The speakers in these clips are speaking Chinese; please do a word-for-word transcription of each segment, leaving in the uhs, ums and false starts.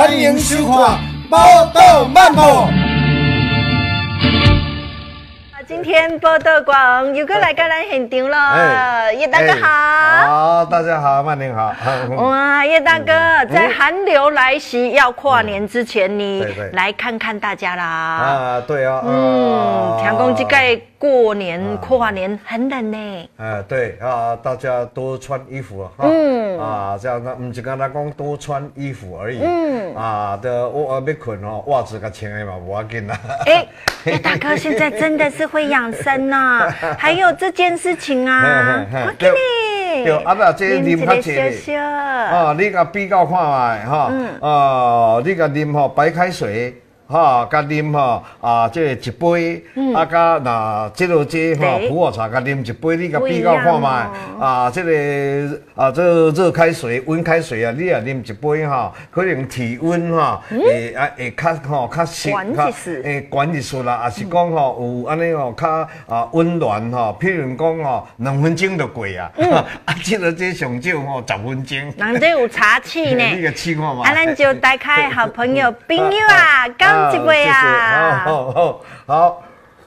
欢迎收看《宝岛漫步》。 今天报道馆又过来到咱现场了，叶大哥好。 好，大家好，曼玲好。 哇，叶大哥，在寒流来袭要跨年之前，你来看看大家啦。 啊，对啊。 嗯，听讲这个过年跨年很冷呢。 哎，对啊，大家多穿衣服啊。嗯。啊，这样子，不是跟他讲多穿衣服而已。嗯。啊，的我要困哦，袜子甲穿的嘛，无要紧啦。哎， 叶大哥现在真的是会养生呐，还有这件事情啊，我给你。 对，啊那这啉较济哦，你甲比较看卖哈，哦，你甲啉吼白开水。哈，甲啉吼啊，这一杯，嗯、啊，甲那这落这吼普洱茶，甲啉一杯，你甲比较看卖、哦、啊，这个啊，这热开水、温开水啊，你也啉一杯哈，可能体温哈会啊会较吼较适，较诶管一束啦，也是讲吼有安尼吼较啊温暖吼，譬如讲吼两分钟就过啊，嗯、啊，这落这上少吼十分钟。 人这有茶气呢， 你个试看嘛。 啊，咱就大开好朋友朋友啊，刚。这位啊， 好好好，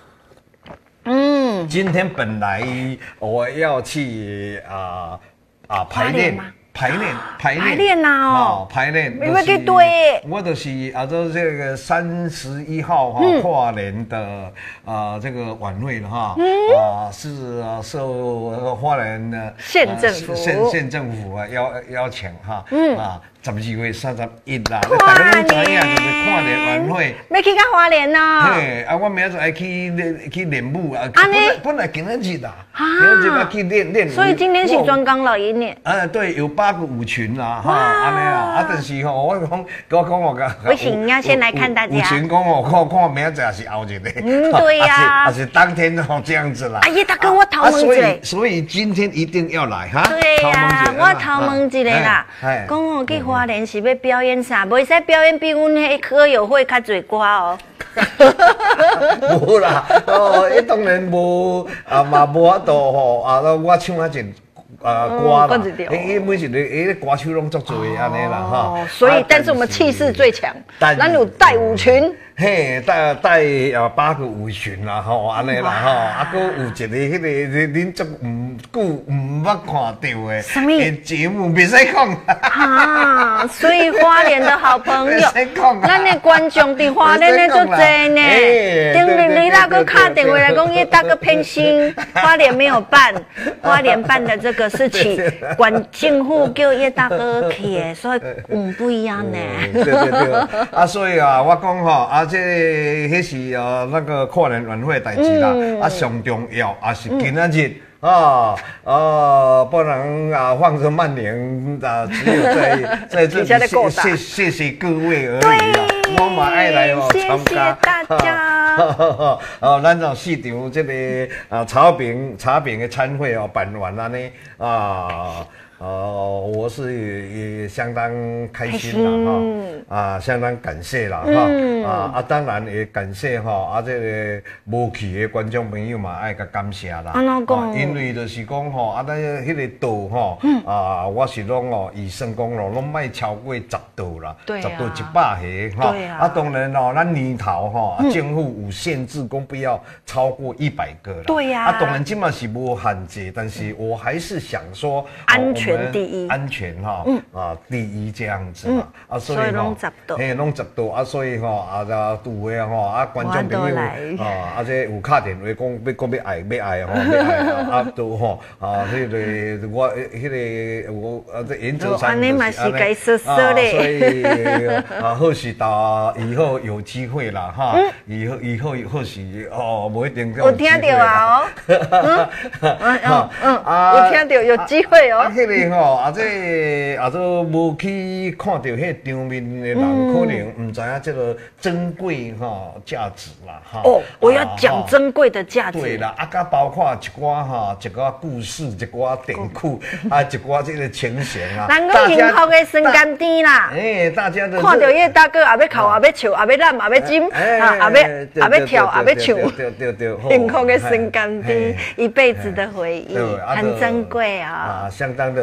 嗯，今天本来我要去啊啊排练。排练，排练， 排练呐哦， 排练， 因为给对， 我就是啊，就这个三十一号哈跨年的啊这个晚会了哈，啊是啊受花莲的县政府县县政府啊邀邀请哈，啊十二月三十一啦，大家拢知影就是跨年晚会， 要去到花莲哦， 嘿，啊我明仔载爱去练去练舞啊，本来本来今仔日啦，今仔日要去练练舞， 所以今天是专纲老一年， 啊对，有八个舞群啦，哈，安尼啊，啊，但是吼，我讲，我讲我个， 不行，要先来看大家。 舞群讲哦，看看明仔是后日的， 嗯，对呀， 还是当天哦这样子啦。 哎呀，大哥，我头问一下，所以今天一定要来哈。 对呀，我头问一下啦，讲哦，去花莲是要表演啥？袂使表演比阮迄歌友会较侪歌哦。 无啦，哦，伊当然无啊嘛无法度吼，啊，我唱啊真。啊，歌啦，诶，每一个诶歌手拢足多安尼啦哈。 所以，但是我们气势最强，咱有带舞群， 嘿，带带啊八个舞群啦吼，安尼啦吼，啊，佫有一个迄个恁足唔久唔捌看到的，什么节目袂使讲。 啊，所以花莲的好朋友，咱的观众伫花莲的足侪呢。顶日你那个打电话来讲，叶大哥偏心，花莲没有办，花莲办的这个。事情，管政府叫叶大哥去，所以嗯不一样呢。 对对对，啊，所以啊，我讲吼，啊，这迄是呃那个跨年晚会代志啦，啊，上重要啊是今仔日。啊啊！不能啊，放着曼联啊，只有在在这里谢谢谢谢各位而已啦。我嘛爱来哦参加。 大家。 哦，咱种市场这个啊茶饼茶饼的餐会哦办完了呢啊。呃，我是也也相当开心啦哈，啊，相当感谢啦哈，嗯、啊啊，当然也感谢哈啊，这个无去的观众朋友嘛，爱甲感谢啦。安怎讲？因为就是讲吼，啊，咱迄个道吼，嗯、啊，我是拢哦，以算讲咯，拢卖超过十道啦，十道一百下哈。啊，当然哦，咱年头吼，嗯、政府有限制，讲不要超过一百个啦。 对呀。 啊，当然今嘛是无限制，但是我还是想说安全。第一， 安全哈，嗯啊，第一这样子嘛，啊，所以拢十度， 嘿，拢十度啊，所以吼啊，啊，有诶吼啊，观众朋友啊，啊，这有打电话讲要讲要爱要爱吼，要爱啊，都吼啊，迄个我迄个我啊，这演奏上就是安尼，所以啊，或许到以后有机会啦哈，以后以后或许哦，无一定有听到啊哦，嗯嗯，有听到有机会哦。 吼，啊这啊这无去看到迄场面的人，嗯、可能唔知影这个珍贵哈价值啦哈。 哦，我要讲珍贵的价值。 对啦，啊，甲包括一寡哈，一寡故事，一寡典故，啊，一寡这个情形啊。 咱个幸福的酸甘甜啦。 哎，大家的看到叶大哥也要哭，也要笑，也要揽，也要尖，啊，也要也要跳，也要唱。 对对对， 幸福的酸甘甜，一辈子的回忆，很珍贵啊。 啊，相当的。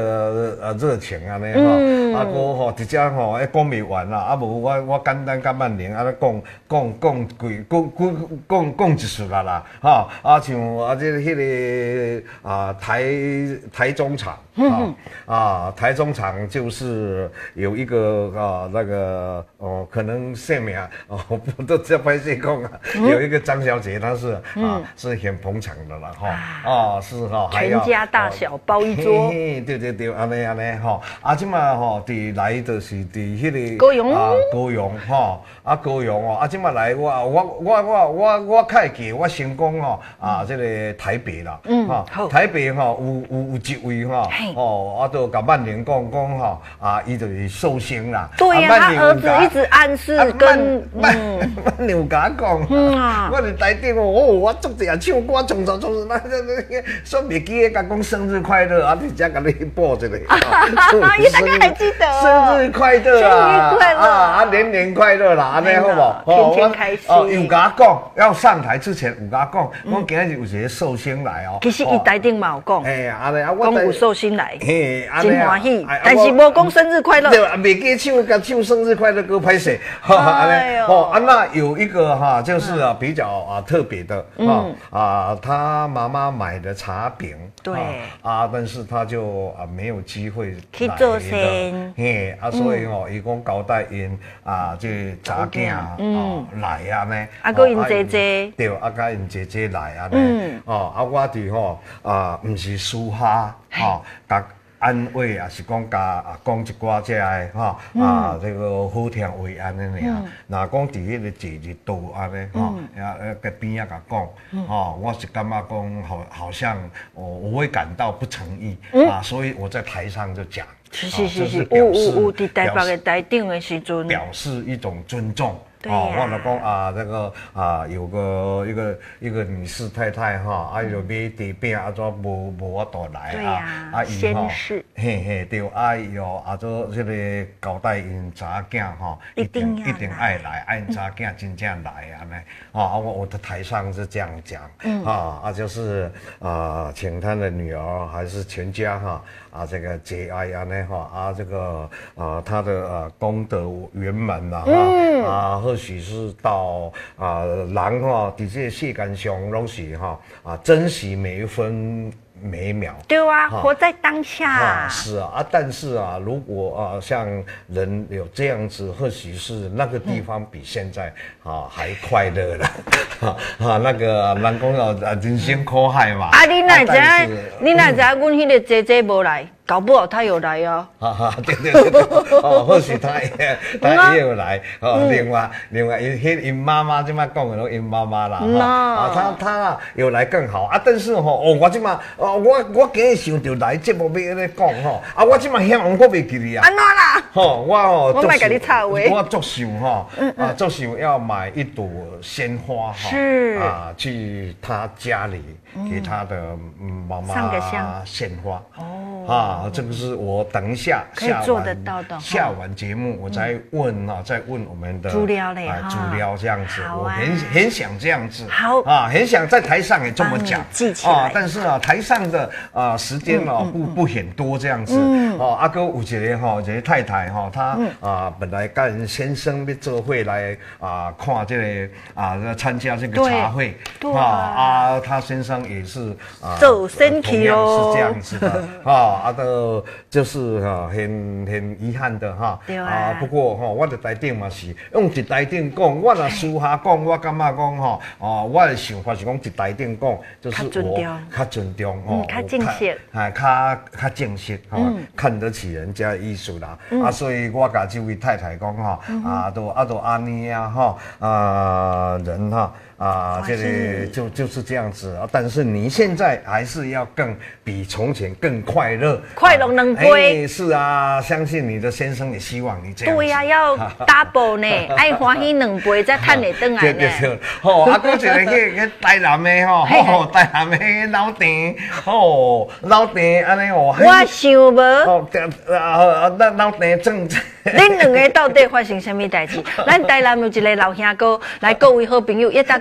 个呃热情安尼吼，啊个吼直接吼还讲未完啦，啊无我我简单甲万能啊咧讲讲讲几讲讲讲讲一次啦啦，吼啊像啊这迄个啊台台中场。啊啊，台中场就是有一个啊那个哦，可能姓名哦，不都这拍戏讲啊，有一个张小姐，她是啊是很捧场的啦哈啊是哈， 全家大小包一桌， 对对对，安尼安尼哈，啊即嘛吼，伫来就是伫迄个高雄啊高雄吼啊高雄哦，啊即嘛来我我我我我我开记我成功哦啊这个台北啦，嗯好，台北吼有有有一位哈。哦，啊，都甲万年讲讲吼，啊，伊就是寿星啦。 对呀、啊，他儿子一直暗示跟万万年有甲讲，嗯、我伫台顶哦，我足济啊唱歌，唱唱唱，那那那，说袂记咧，甲讲生日快乐，啊，直接甲你播一个。你大概还记得、哦？ 生日快乐啊！ 生日快乐啊！ 啊，年年快乐啦，安尼好不？ 天天开心。 哦，有甲讲，要上台之前有甲讲，我今日有一个寿星来哦。 其实伊台顶嘛有讲， 哎，安尼啊，我讲有寿星来。 嘿， 真欢喜，但是无讲生日快乐。 对，袂记唱，甲唱生日快乐歌歹势。 哎呦， 哦，啊，那有一个哈，就是啊比较啊特别的啊啊，他妈妈买的茶饼， 对啊，但是他就啊没有机会去做生， 嘿，啊，所以哦，伊讲交代因啊，这查囝啊来啊呢， 啊，个因姐姐， 对，啊，甲因姐姐来啊呢，哦，啊，我哋吼啊，毋是输哈，吼，甲。安慰也是讲甲啊讲一寡这个吼啊这个好听话安尼尔，若讲伫迄个节日度安尼吼，啊个边啊甲讲，吼我是感觉讲好好像我我会感到不诚意啊，所以我在台上就讲， 是是是是，有有有伫台北的台顶的时阵， 表示一种尊重。哦，我老公啊，这个啊，有个一个一个女士太太哈，啊，就买地饼啊，做无无我倒来啊， 啊，伊吼， 嘿嘿，对，啊，伊哦，啊，做这个交代因查囝哈， 一定一定爱来，爱因查囝真正来啊呢，啊，我我的台上是这样讲，嗯，啊啊，就是啊，请他的女儿还是全家哈，啊，这个节哀啊呢哈，啊，这个啊，他的呃功德圆满呐，哈，啊。或许是到啊，人哈，伫这世间上拢是哈啊，珍惜每一分每一秒。 对啊，活在当下。 啊，是啊，啊，但是啊，如果啊，像人有这样子，或许是那个地方比现在啊还快乐了。啊，那个人讲哦，人生苦海嘛。 啊，你哪知？你哪知？阮迄个姐姐无来。搞不好他有来哦， 哈哈，对对对对，哦，或许他也他也有来哦。另外另外，因因因妈妈这么讲的咯，因妈妈啦，哈啊，他他啊有来更好啊。但是吼，哦，我这嘛，哦，我我今日想着来节目要咧讲吼，啊，我这嘛遐我袂记哩啊。 安怎啦？ 吼，我哦， 我卖甲你插话， 我作想吼，啊，作想要买一朵鲜花哈， 是啊，去他家里给他的妈妈上个香献花哦啊。啊，这个是我等一下下完下完节目，我再问啊，再问我们的主料嘞， 啊，主料这样子，我很很想这样子， 好啊，很想在台上也这么讲， 记起来啊，但是啊，台上的啊时间啊不不很多这样子，哦，阿哥有一个哈，一个太太哈，她啊本来跟人先生要做会来啊看这个啊参加这个茶会，啊啊，他先生也是啊走身体哦，是这样子的啊啊都。呃，就是哈，很很遗憾的哈。 对啊。 啊，不过哈，我的台顶嘛是用一台顶讲，我若私下讲，我感觉讲哈，哦，我的想法是讲一台顶讲，就是我较尊重哦， 较正式， 哎，较较正式哈，看得起人家的艺术啦。啊，所以我甲这位太太讲哈，啊，都啊都安尼啊哈，啊人哈。啊，这个就就是这样子啊，但是你现在还是要更比从前更快乐， 快乐两倍。 哎，是啊，相信你的先生也希望你这样。 对呀，要 double 呢，爱欢喜两倍才趁得回来呢。 对对对，吼，啊，搁一个去去台南的吼，吼，台南的老店，吼，老店安尼哦。 我想无。 哦，啊，那老店正。 恁两个到底发生什么代志？咱台南有一个老兄哥，来各位好朋友，一大个。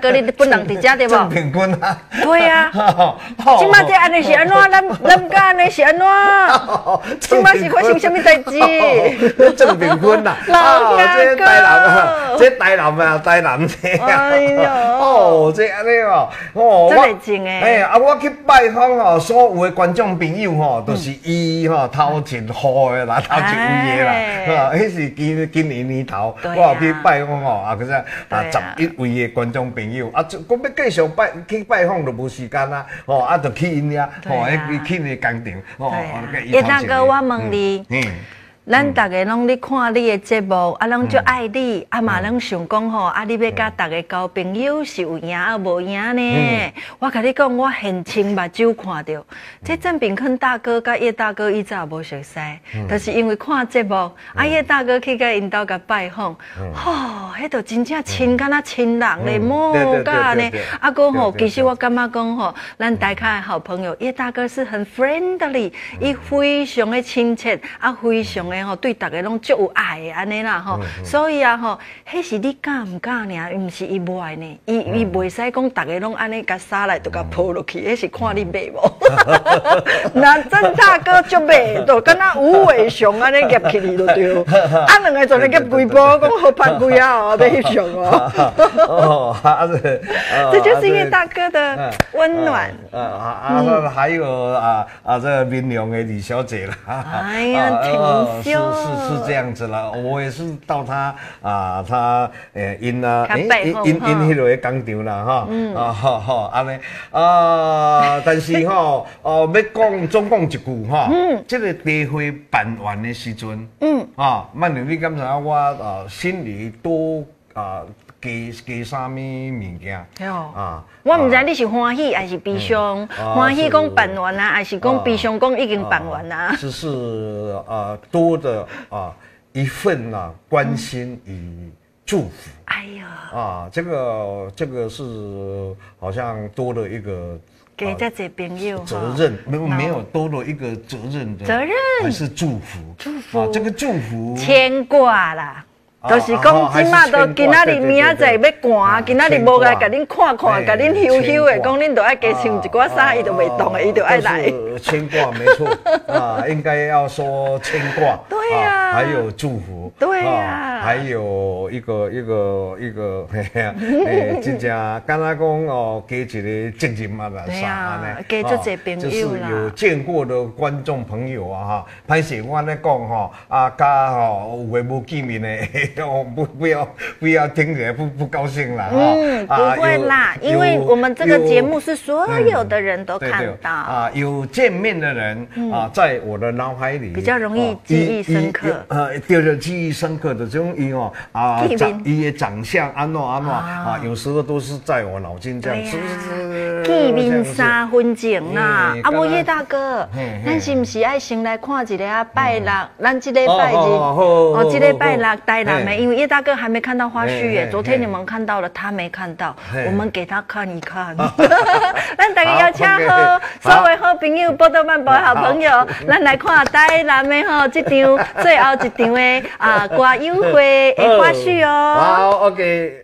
哥，你本人伫遮对不？ 郑平君啊。 对啊。即马这安尼是安怎？咱咱家安尼是安怎？即马是发生什么代志？ 郑平君呐， 老兄哥， 这台南啊，这台南啊，台南这。哎呦，哦，这安尼哦，哦， 真係正诶。 哎，啊，我去拜访哦，所有的观众朋友吼，都是伊吼头一号的啦，头一位的啦，哈，迄是今今年年头，我有去拜访吼，啊，嗰只啊十一位的观众朋友，啊，我要继续拜去拜访就无时间啦，吼，啊，就去因遐，吼，去去因工厂，吼， 叶大哥，我问你。咱大家拢咧看你的节目，啊，拢足爱你，啊嘛拢想讲吼，啊，你要甲大家交朋友是有赢啊无赢呢？我甲你讲，我现亲目睭看到，这郑炳坤大哥甲叶大哥以前无熟悉，就是因为看节目，啊叶大哥去甲因兜甲拜访，吼，迄都真正亲敢若亲人咧，莫甲呢。啊个吼，其实我感觉讲吼，咱大家的好朋友叶大哥是很 friendly， 伊非常的亲切，啊非常的。吼，对大家拢足有爱的安尼啦吼，所以啊吼，迄是你敢唔敢呢？毋是伊无爱呢，伊伊袂使讲大家拢安尼甲撒来，就甲抱落去，迄是看你买无。那郑大哥足买，就敢若无尾熊安尼夹起你就对。啊，两个做咧夹规波，讲好拍几啊哦，要翕相哦。哦，这就是叶大哥的温暖。 啊啊，还有啊啊，这民良的李小姐啦。 哎呀，挺。 是是是这样子啦，我也是到他啊，他诶因啊，因因因因迄个工厂啦，哈，啊哈哈安尼啊，但是吼，哦要讲总讲一句哈，这个茶会办完的时阵，嗯啊，曼玲你敢知影我啊心里多啊加加啥物物件？ 啊，我唔知你是欢喜还是悲伤，欢喜讲办完啊，还是讲悲伤讲已经办完啊？ 只是呃多的啊一份啊关心与祝福。哎呀，啊这个这个是好像多了一个。 给这些朋友责任没有没有多了一个责任的责任， 还是祝福祝福啊这个祝福牵挂啦。就是讲，即马都今仔日明仔载要寒，今仔日无来甲恁看看，甲恁休休的，讲恁都爱加穿一寡衫，伊都袂动的，伊就爱来。 牵挂没错啊，应该要说牵挂。 对呀， 还有祝福。 对呀， 还有一个一个一个，嘿呀，诶，真正敢若讲哦，加一个责任嘛啦， 啥安尼，加做一朋友啦。 有见过的观众朋友啊，哈，歹势我咧讲吼，啊，加吼有诶无见面诶。不不要不要听起来不不高兴了嗯，不会啦，因为我们这个节目是所有的人都看到啊，有见面的人啊，在我的脑海里比较容易记忆深刻。 呃，对了，记忆深刻的这种伊哦啊，长伊的长相安诺安诺啊，有时候都是在我脑筋这样，是不是？ 见面三分情啦，啊，无叶大哥，咱是不是爱先来看一个啊？拜六，咱这礼拜日哦，这礼拜六台南的，因为叶大哥还没看到花絮耶，昨天你们看到了，他没看到，我们给他看一看。咱大家邀请好，所有好朋友，报道漫报好朋友，咱来看台南的吼，这场最后一场的啊歌友会的花絮哦。 好 ，OK。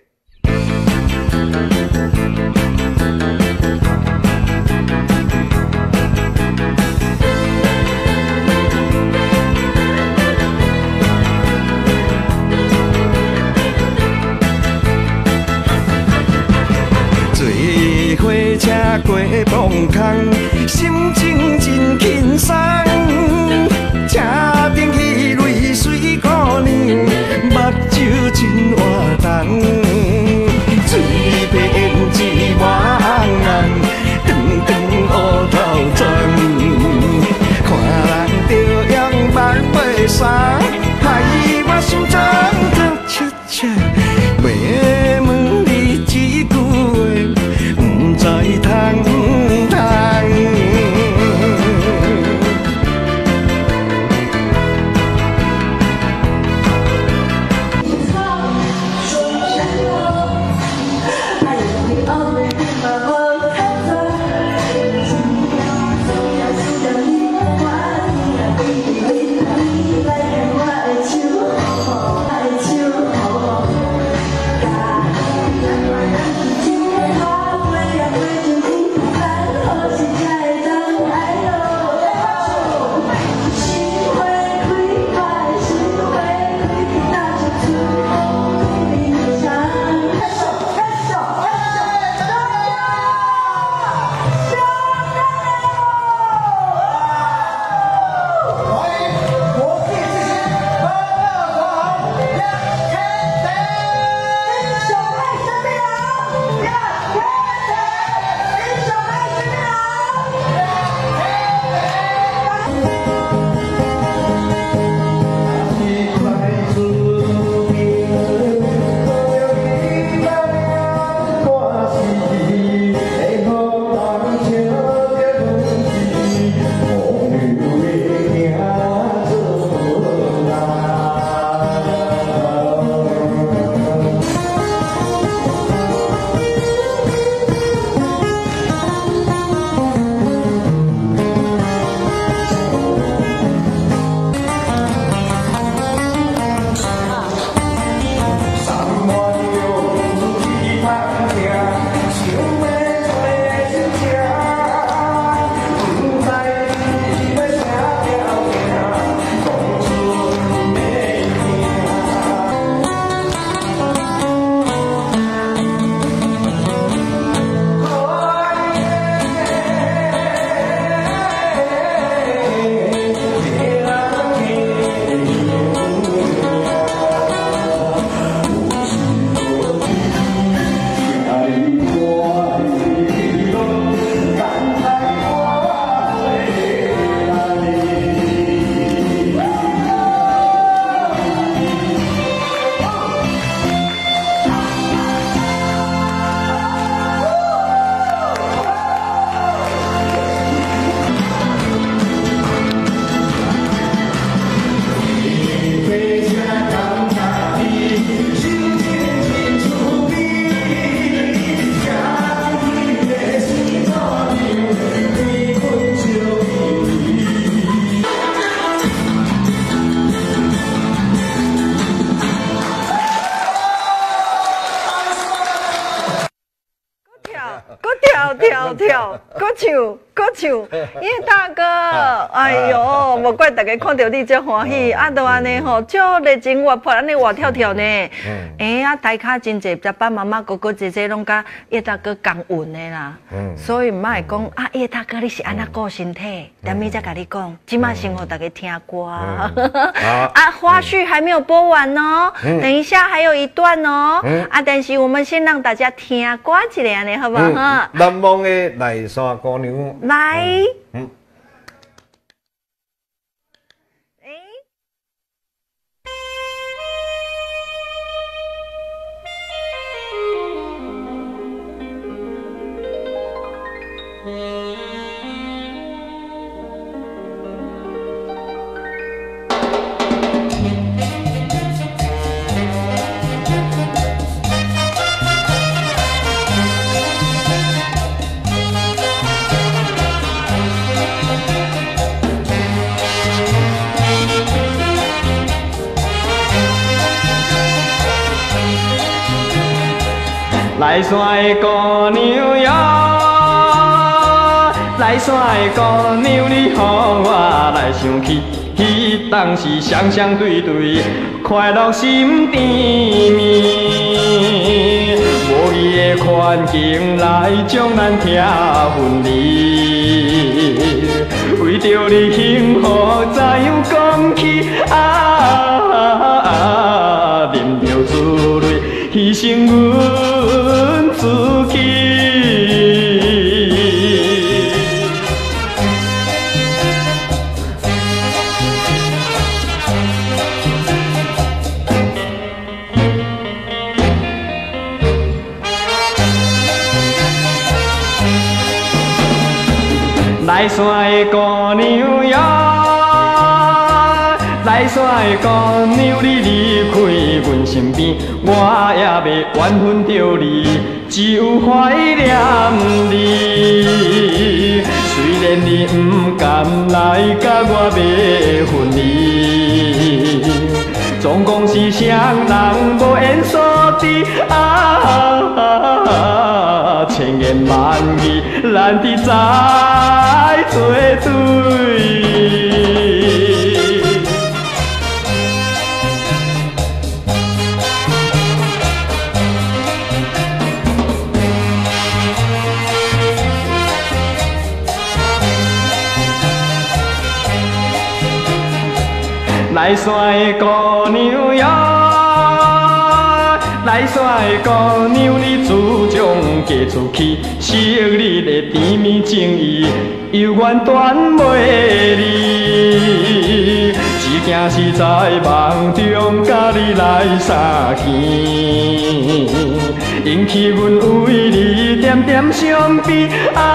火车过磅空，心情真轻松。车顶迄泪水姑娘，目睭真活动。 唱，歌唱，叶大哥，哎呦，无怪大家看到你这欢喜，啊，都安尼吼，足热情活泼，安尼活跳跳呢。哎啊，台卡真济爸爸妈妈哥哥姐姐拢甲叶大哥共运的啦。所以唔爱讲啊，叶大哥你是安那顾身体，踮咪才甲你讲，即马先互大家听歌。啊，花絮还没有播完哦，等一下还有一段哦。啊，但是我们先让大家听歌一下呢，好不好？哈。 难忘的内山姑娘。 来， 嗯， 哎， 来山的姑娘哟，来山的姑娘，你予我来想起，迄当时双双对对，快乐心甜蜜。无伊的环境来将咱拆分离，为着你幸福怎样讲起啊？忍着珠泪，牺牲阮自己。来山的姑娘呀，来山的姑娘，你离开阮身边，我也袂怨恨着你，只有怀念你。虽然你不甘来甲我要分离，总讲是双人无缘所知啊。千言万语，咱伫在作对。来山的姑娘呀，来山的姑娘，你自将嫁出去，昔日的甜蜜情谊，犹原断袂离。只惊是在梦中甲你来相见，引起阮为你点点伤悲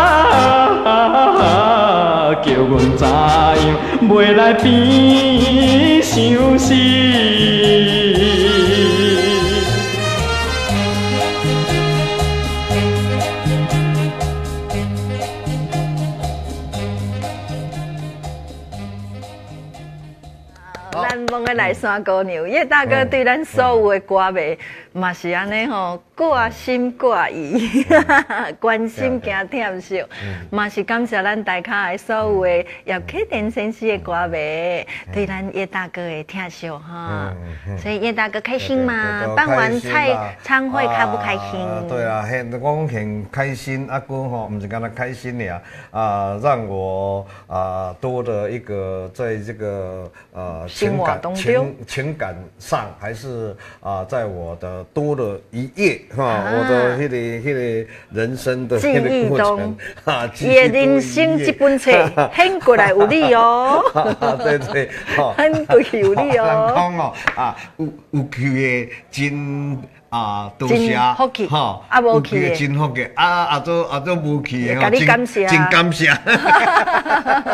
啊，叫阮知影袂来变相思。 咱问个来山姑娘，叶大哥对咱所有的歌迷，嘛是安尼吼，挂心挂意，关心加疼惜，嘛是感谢咱大咖的所有的叶启田先生的歌迷，对咱叶大哥的疼惜哈。所以叶大哥开心吗？办完菜餐会开不开心？ 对啊，很我很开心，阿哥吼，不是干那开心呀，啊，让我啊多的一个在这个呃。情感情情感上还是啊，在我的多了一页哈，我的那个那个人生的记忆中啊， 也人生这本册很过来有你哦， 对对， 很过有你哦， 讲哦啊，有有去的真。啊，多谢哈， 啊无去的真福气，啊啊做啊做无去的， 甲你感谢， 真感谢。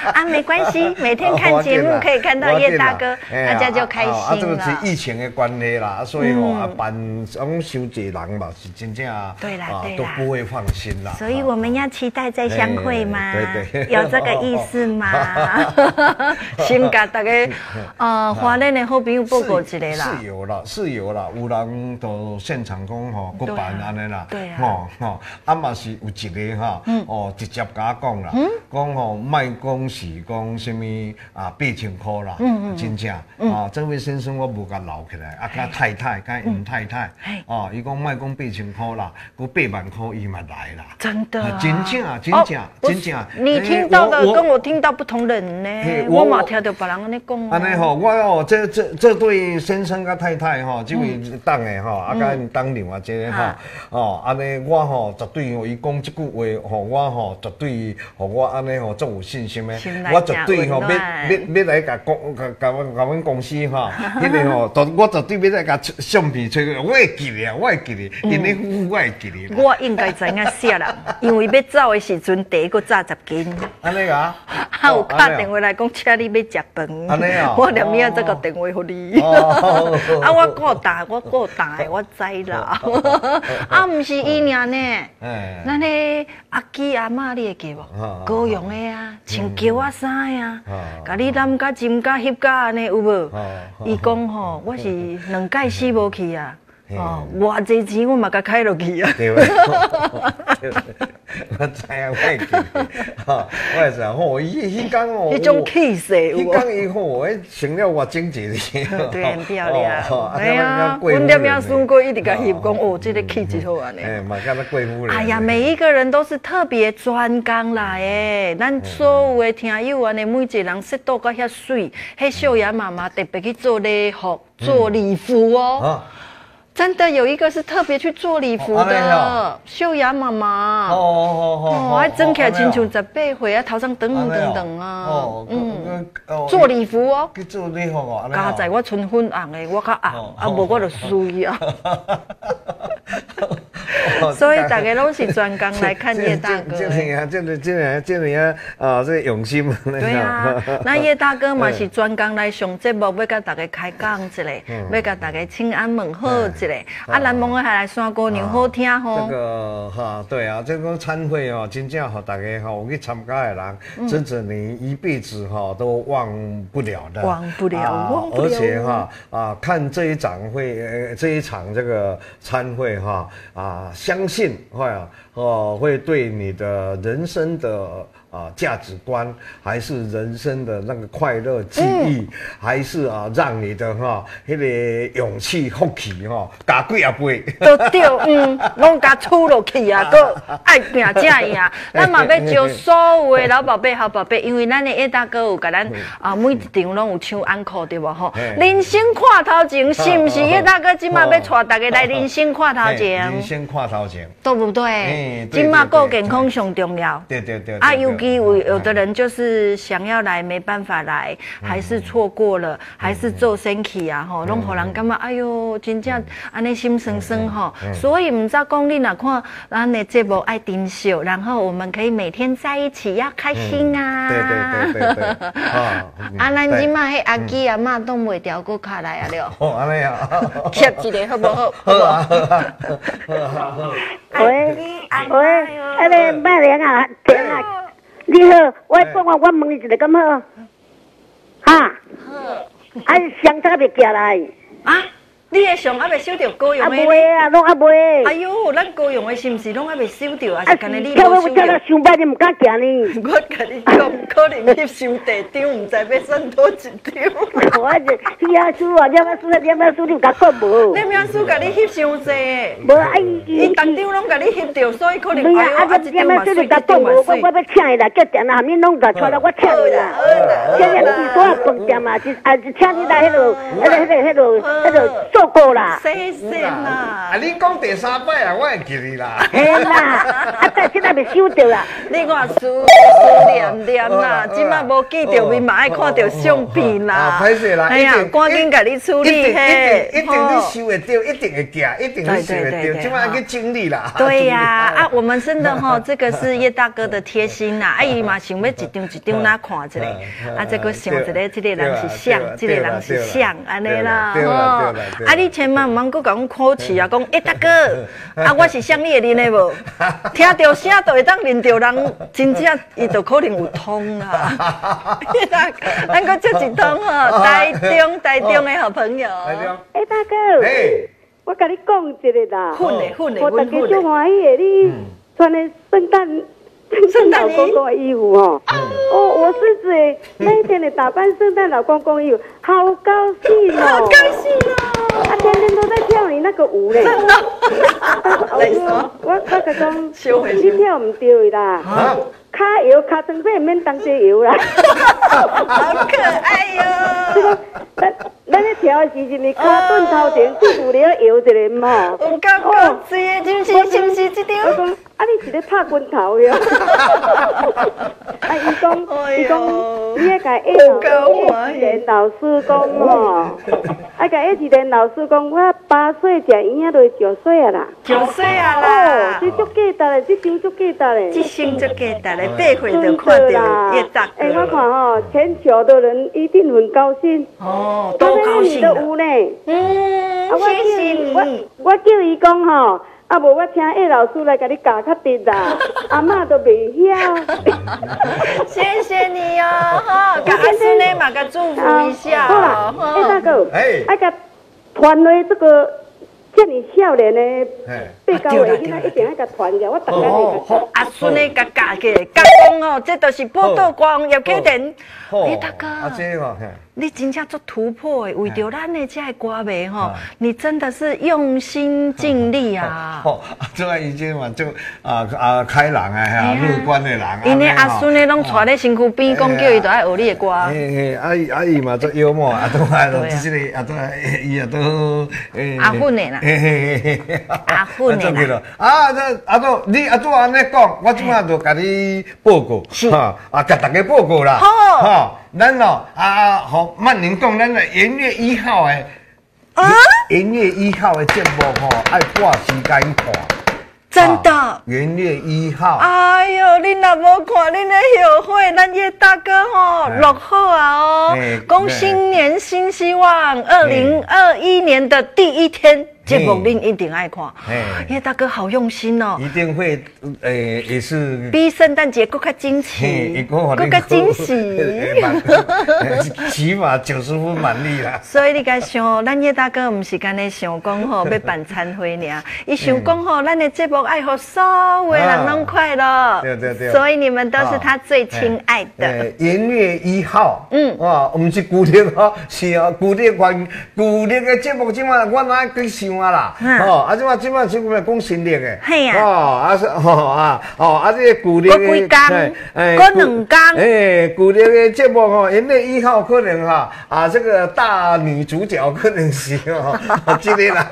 啊，没关系，每天看节目可以看到叶大哥，大家就开心了。 啊，这个是疫情的关系啦，所以哦，啊，办种收济人嘛，是真正对啦，对啦， 都不会放心啦。 所以我们要期待再相会吗？ 对对， 有这个意思吗？先甲大家呃，华人的好朋友报告一下啦。 是有啦，是有啦，有人都现场讲吼，搁办安尼啦， 对啊， 吼吼，啊嘛是有一个哈，哦，直接甲我讲啦，讲吼，莫讲是讲什么啊，八千块啦，真正啊，这位先生我无甲留起来，啊，甲太太，甲因太太，哦，伊讲莫讲八千块啦，搁八万块伊嘛来啦， 真的， 真正真正真正， 你听到的跟我听到不同人呢，我嘛听到别人安尼讲。 安尼吼，我哦，这这这对先生甲太太吼，这位当的吼，啊，甲因当另外一个吼，哦，安尼我吼绝对吼，伊讲这句话吼，我吼绝对吼，我安尼吼足有信心的，我绝对吼要要要来甲公甲甲阮甲阮公司吼，迄个吼，我绝对要来甲相片吹个，我会记咧，我会记咧，因咧夫妇我会记咧。 我应该知影啥人，因为要走的时阵，第一个炸十斤。 安尼啊？ 啊，有打电话来讲，请你要食饭。 安尼啊？ 我连夜这个电话给你。啊，我顾大，我顾大，我知啦。啊，唔是伊尔呢，咱个阿基阿妈你会记无？高雄的啊，穿轎仔衫呀，甲你揽甲针甲翕甲安尼有无？伊讲吼，我是两届死无去啊。哦，偌济钱我嘛甲开落去啊！ 对，我知影，我会记，哈，我会知影。吼，伊迄天哦， 迄种气势， 迄天伊吼，迄穿了偌整齐的， 对，很漂亮。哎呀，阮点样孙哥一直甲翕讲，哦，这个气质好安尼。 哎，嘛，敢若贵妇哎呀，每一个人都是特别专工来诶，咱所有的听友安尼，每一个人色度甲遐水，迄秀雅妈妈特别去做礼服、做礼服哦。真的有一个是特别去做礼服的，秀雅妈妈。哦哦哦哦，还整起来亲像十八岁啊，头上等等等啊。嗯，做礼服哦。 去做礼服哦。 加在我春粉红的，我较红，啊无我就水啊。所以大家拢是专工来看叶大哥。 这里啊，这里这里这里啊，啊，这用心。 对啊，那叶大哥嘛是专工来上节目，要甲大家开讲一下，要甲大家请安问好一下。啊，咱问下来山姑娘好听吼。 这个哈，对啊，这个餐会哦，真正和大家哈，有去参加的人，真正你一辈子哈都忘不了的。 忘不了，忘不了。 而且哈啊，看这一场会，呃，这一场这个餐会哈啊，相信会啊，哦，会对你的人生的。啊，价值观还是人生的那个快乐记忆，嗯、还是啊，让你的哈那个勇气福气哈加几啊倍。 都对，嗯，拢加出落去啊，都爱拼正赢。咱嘛要招所有的老宝贝、好宝贝，因为咱的叶大哥有甲咱啊每一场拢有唱安可对无吼？人生看头前，是不是叶大哥今嘛要带大家来人生看头前？ 人生看头前， 对不对？今嘛顾健康上重要。 对对对。 啊，尤其有有的人就是想要来没办法来，还是错过了，还是做身体啊吼，拢互人感觉哎哟，真正安尼心酸酸吼。所以唔知讲你若看咱的节目爱珍惜，然后我们可以每天在一起，要开心啊。 对对对对对。啊， 啊，咱今嘛迄阿基阿嬷冻袂掉，搁卡来啊了。 哦，安尼啊。 翕一个好不好？ 好啊好啊好啊好。 喂喂，阿个麦玲啊，玲啊。你好，我讲话，我问你一个，敢好？哈？好。啊，香肠袂寄来。 啊？你的上还未收到高雄的？ 啊未啊，拢还未。 哎呦，咱高雄的是毋是拢还未收到？还是干那你无收到？ 我叫他上班，你唔敢行呢？ 我甲你讲，可能翕收地张，唔知要算多一张。 我是李阿叔啊，李阿叔啊，李阿叔，你有甲看无？ 李阿叔甲你翕伤济。 无啊，伊伊当张拢甲你翕到，所以可能哎呦，啊，这李阿叔你甲讲无？我我要请伊啦，叫店啊，含你拢来出来，我请伊啦。现在你多少饭店啊？是啊，是请你来迄落，迄个迄个迄落，迄落。 做过啦。 谢谢啦。 啊，你讲第三摆啊，我会记你啦。 嘿啦，啊，但现在未收到啦。 你看思思念念啦，即摆无记着面嘛，爱看到相片啦。 歹势啦， 哎呀，赶紧甲你处理嘿。 一定你收会到，一定会寄，一定你收会到，即摆去整理啦。 对呀，啊，我们真的哈，这个是叶大哥的贴心啦。阿姨嘛想要一张一张来看一下，啊，这个想一个，这个人是像，这个人是像，安尼啦。哦，啊，你千万唔通搁讲口气啊，讲哎大哥，啊，我是像你会认的无？听到声就会当认到人，真正伊就可能有通啦。叶大哥，咱搁接一通吼，台中台中的好朋友。 哎，大哥， 嘿， 我甲你讲一个啦， 混的混的， 我大家最欢喜的，你穿的圣诞。圣诞老公公的衣服哦，哦，我孙子哎，那一天的打扮圣诞老公公衣服，好高兴哦， 好高兴哦， 他天天都在跳你那个舞嘞，真的，我我我甲讲，你跳唔对啦，卡油卡成这免当这油啦， 好可爱哟。 咱咱咧跳的时阵，你卡顿头前是有咧摇一个嘛？ 有够高级的，是不是？是不是这张？ 我讲，啊，你是咧拍棍头哟？啊，伊讲，伊讲，你迄个叶一莲老师讲哦，啊，个叶一莲老师讲，我八岁食营养就九岁啊啦。 九岁啊啦！ 哦，这足价值嘞，这张足价值嘞。 这张足价值嘞，八岁就看到叶大哥。 哎，我看哦，全球的人一定很高兴。 哦，多高兴啊！ 有呢。 嗯，谢谢你。 我我叫伊讲吼。啊，无我请叶老师来甲你教较直啦，阿嬷都袂晓。 谢谢你哦，哈，甲阿孙呢嘛，甲祝福一下。 好啦，叶大哥， 哎， 啊甲传来这个这么少年的八九岁囡仔，一定要甲传下，我逐天会甲。 阿孙呢甲教起来，教讲哦，这都是报道光叶启田。叶大哥， 啊这个。 你真正做突破的，为着咱的这个歌迷吼，你真的是用心尽力啊！ 哦，这个已经嘛就啊啊开朗啊，哈，乐观的人啊。 因为阿孙呢，拢坐咧身躯边，讲叫伊都爱学你的歌。 嘿嘿，阿姨阿姨嘛做幽默，啊都啊都这个啊都伊也都诶。 阿混的啦。嘿嘿嘿嘿。阿混的啦。 啊，这阿都你阿都安尼讲，我即马就甲你报告，哈啊，甲大家报告啦。 好。 哈，咱哦啊好。曼宁讲，咱的元月一号诶，元月一号的节目吼，爱挂时间看。 真的。 元月一号。 哎呦，你若无看恁的后会，咱叶大哥吼落好啊哦，讲新年新希望，二零二一年的第一天。节目恁一定爱看，叶大哥好用心哦， 一定会，诶，也是比圣诞节更加惊喜，更加惊喜， 起码九十分满意啦。 所以你该想，咱叶大哥唔是干咧想讲吼要办餐会尔，伊想讲吼，咱的节目爱好所有的人拢快乐， 对对对， 所以你们都是他最亲爱的。 元月一号，嗯，哇，唔是旧历哦，是哦，旧历关旧历的节目，即马我哪去想。啦，哦，啊，即马即马即个讲新历的， 系啊， 哦，啊是，哦啊，哦，啊这个旧历的， 过几天，过两天， 哎，旧历的节目哦，元月一号可能哈，啊，这个大女主角可能是哦，这个啦，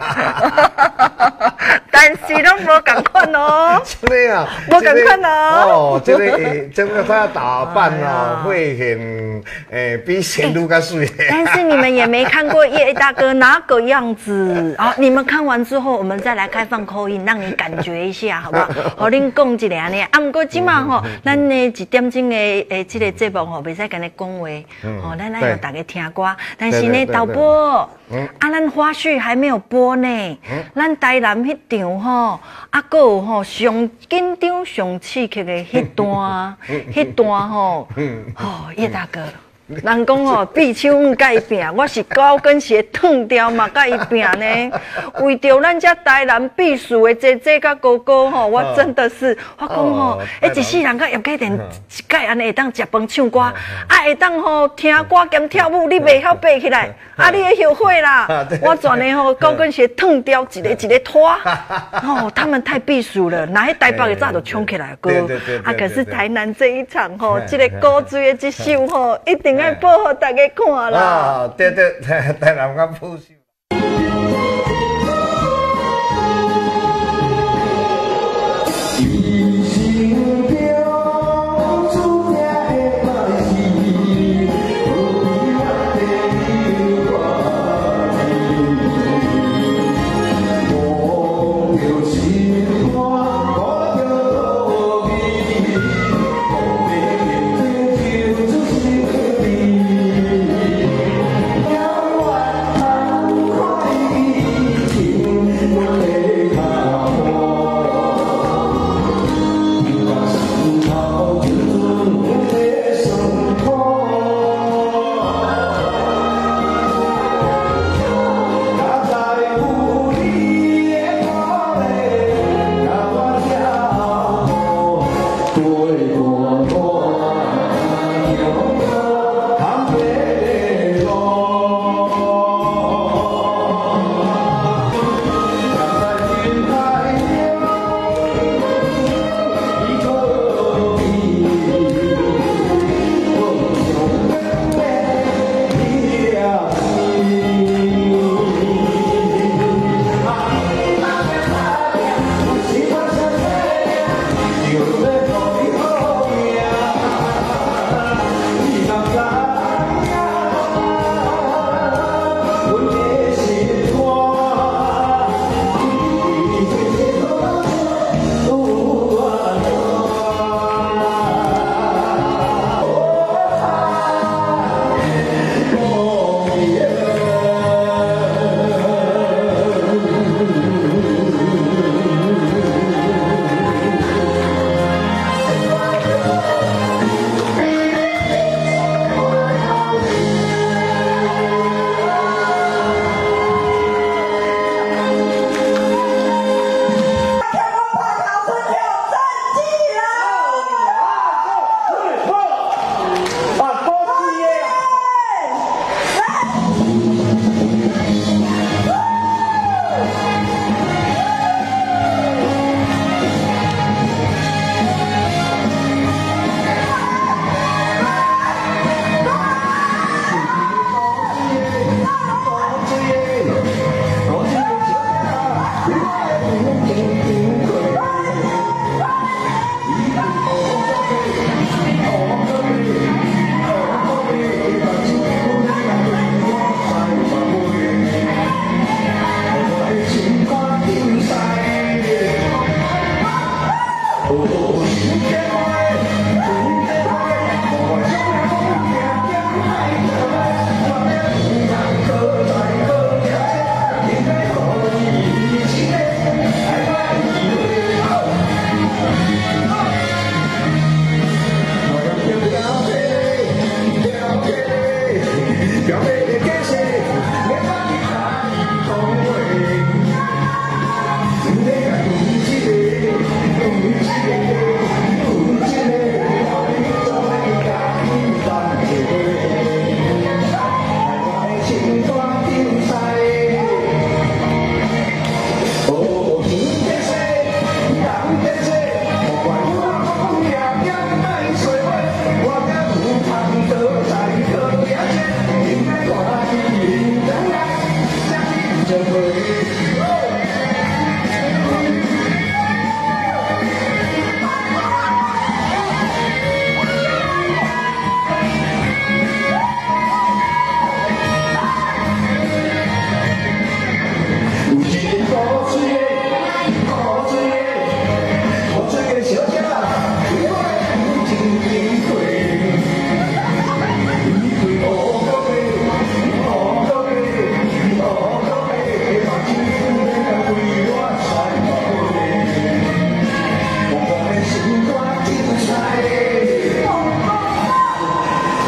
但是拢无共款哦， 这个啊， 无共款哦， 哦，这个诶，这个他打扮哦，会很诶比显露更水。 但是你们也没看过叶大哥哪个样子啊？你们看完之后，我们再来开放口音，让你感觉一下，好不好？好，恁讲一下呢。啊，不过今晚吼，咱呢一点钟的诶，这个节目吼，袂使跟你讲话，哦，咱来让大家听歌。但是呢，导播，啊，咱花絮还没有播呢。咱台南迄场吼，啊，还有吼上紧张、上刺激的迄段，迄段吼，吼叶大哥。人讲吼，闭手唔甲伊拼，我是高跟鞋脱掉嘛，甲伊拼呢。为着咱遮台南避暑的姐姐甲哥哥吼，我真的是，我讲吼，哎，一世人甲叶启田一届安尼会当食饭唱歌，啊会当吼听歌兼跳舞，你袂晓爬起来，啊你会后悔啦。我全呢吼高跟鞋脱掉，一个一个拖，哦，他们太避暑了，哪迄台北的早就冲起来歌，啊可是台南这一场吼，这个古锥的这首吼，一定。爱播互大家看啦！ 啊，对对，台台南较保守。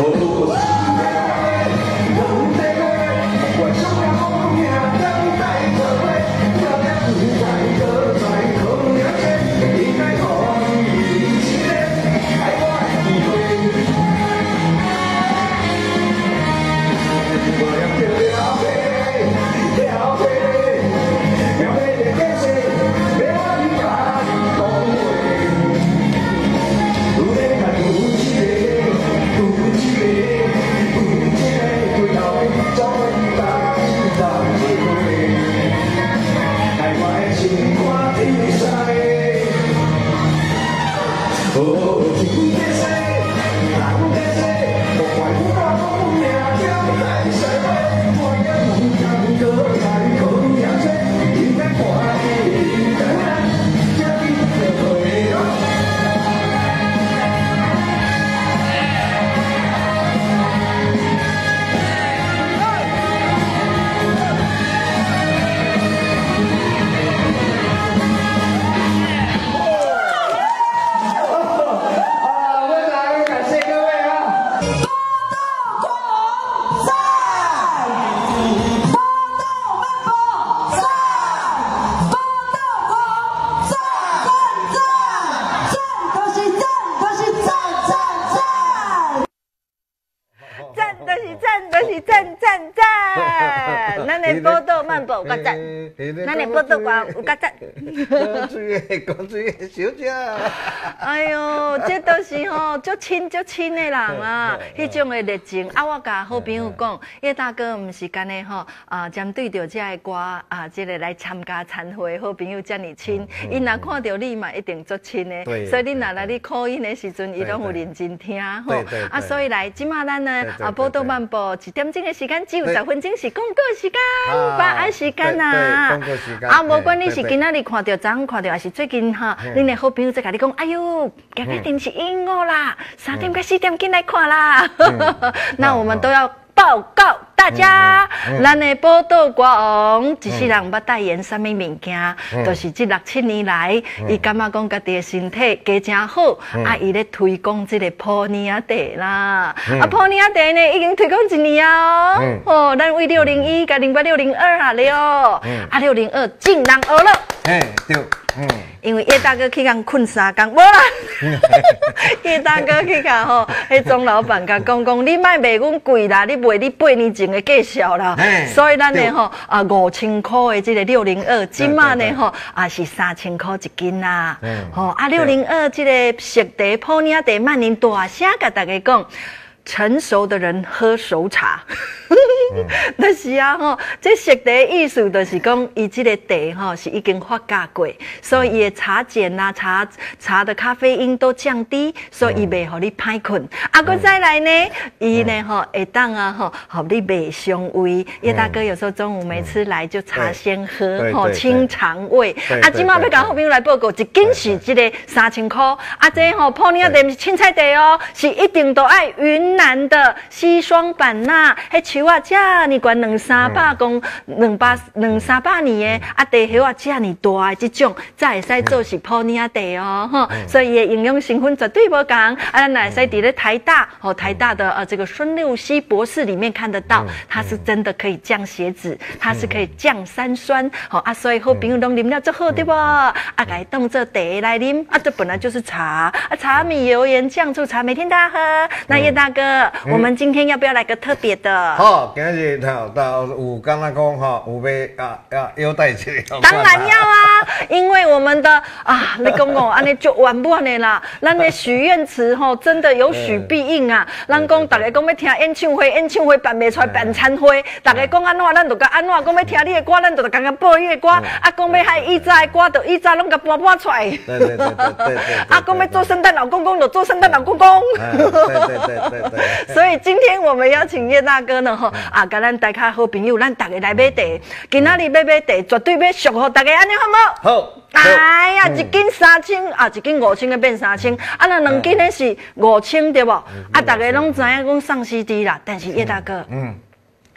有较赞，咱的报道员有较赞。 公水的公水的小姐。 哎呦，这都是吼足亲足亲的人啊，迄种的热情。啊，我甲好朋友讲，叶大哥毋是干呢吼啊，针对着这个歌啊，这个来参加参会，好朋友遮尔亲，伊若看到你嘛，一定足亲的。所以你若来你考音的时阵，伊拢有认真听吼。啊，所以来，即马咱呢啊，报道漫步一点钟的时间，只有十分钟是广告时间，把爱时间啊。啊，无管你是今仔日看到，昨昏看到，还是最近哈，恁的好朋友在甲你讲，哎呦，今日电视音乐啦，三点到四点进来看啦。那我们都要报告大家，咱的报道歌王一世人捌代言啥物物件，就是这六七年来，伊感觉讲家己的身体加真好，啊，伊咧推广这个普尼亚茶啦，啊，普尼亚茶呢已经推广一年啊，哦，咱为六零一甲零八六零二啊了，啊六零二竟然学了， 哎对，嗯， 因为叶大哥去共困三工，无啦，叶大哥去共吼，迄钟老板甲讲讲，你卖卖阮贵啦，你卖你八年前的价销啦，所以咱呢吼啊五千块的这个六零二，今嘛呢吼啊是三千块一斤啦，吼啊六零二这个熟茶普尼亚茶万年大声甲大家讲。成熟的人喝熟茶，就是啊吼，这熟茶的意思就是讲，伊这个茶吼是已经发酵过，所以伊的茶碱呐、茶茶的咖啡因都降低，所以伊袂互你歹困。啊，搁再来呢，伊呢吼会当啊吼，互你袂伤胃。叶大哥有时候中午没吃来就茶先喝，吼清肠胃。啊，今麦要甲好朋友来报告，一斤是这个三千块。啊，这吼普尼亚茶是凊彩茶哦，是一定都爱云南的西双版纳，迄树啊，遮尔悬两三百公，两百两三百年的啊，茶叶啊，遮尔大的这种，才会使做是普尼亚茶哦，吼，所以伊的营养成分绝对无共。啊，咱来使伫咧台大，哦，台大的呃这个孙六熙博士里面看得到，它是真的可以降血脂，它是可以降三酸，好啊，所以好朋友拢啉了最好对不？啊，改当做茶来啉，啊，这本来就是茶，啊，茶米油盐酱醋茶，每天大家喝。那叶大哥。嗯、我们今天要不要来个特别的？ 好，今日吼到有刚刚讲吼，有要啊啊优待一下。 当然要啊，因为我们的啊，你讲讲安尼就完不完的啦。咱的许愿池吼，真的有许必应啊。咱讲大家讲要听演唱会，演唱会办袂出来办餐会，大家讲安怎，咱就甲安怎。讲要听你的歌，咱就刚刚播你的歌。啊，讲要嗨以前的歌，就以前拢甲搬搬出来。 对对对对对。 啊，讲要做圣诞老公公，就做圣诞老公公。 对对对对对。 所以今天我们邀请叶大哥呢，吼啊，甲咱大家好朋友，咱大家来买茶。今仔日买买茶，绝对要祝福大家，安尼好无？好。哎呀，一斤三千啊，一斤五千个变三千，啊，那两斤的是五千对不？啊，大家拢知影讲送 C D 啦，但是叶大哥，嗯，